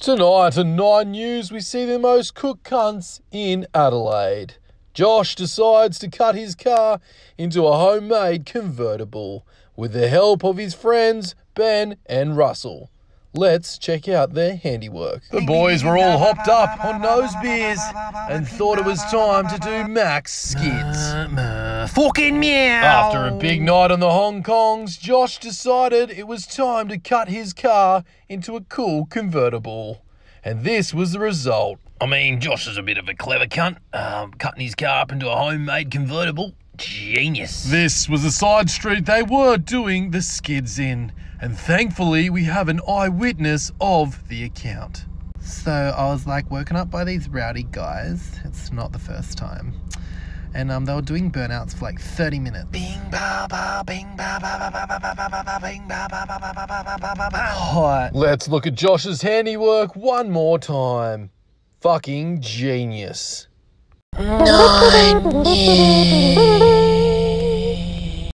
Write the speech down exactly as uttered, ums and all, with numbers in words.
Tonight on Nine News, we see the most cooked cunts in Adelaide. Josh decides to cut his car into a homemade convertible with the help of his friends Ben and Russell. Let's check out their handiwork. The boys were all hopped up on nose beers and thought it was time to do max skids. Fucking meow! After a big night on the Hong Kongs, Josh decided it was time to cut his car into a cool convertible. And this was the result. I mean, Josh is a bit of a clever cunt, um, cutting his car up into a homemade convertible. Genius. This was the side street they were doing the skids in, and thankfully we have an eyewitness of the account. So I was like woken up by these rowdy guys. It's not the first time. And um, they were doing burnouts for like thirty minutes. Bing ba ba, bing ba ba ba ba ba ba ba ba, bing ba ba ba ba ba ba ba ba ba. Hot. Let's look at Josh's handiwork one more time. Fucking genius. Nine News.